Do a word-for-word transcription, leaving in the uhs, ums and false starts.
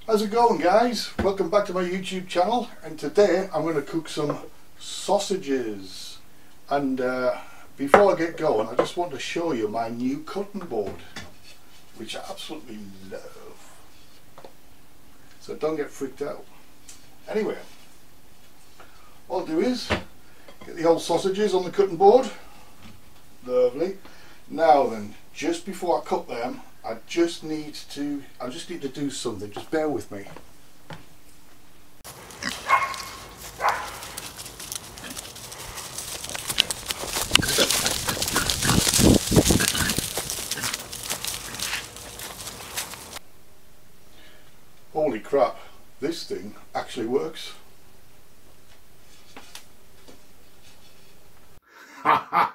How's it going, guys? Welcome back to my YouTube channel, and today I'm going to cook some sausages. And uh, before I get going, I just want to show you my new cutting board, which I absolutely love. So don't get freaked out. Anyway, what I'll do is get the old sausages on the cutting board. Lovely. Now then, just before I cut them, I just need to I just need to do something. Just bear with me. Holy crap, this thing actually works.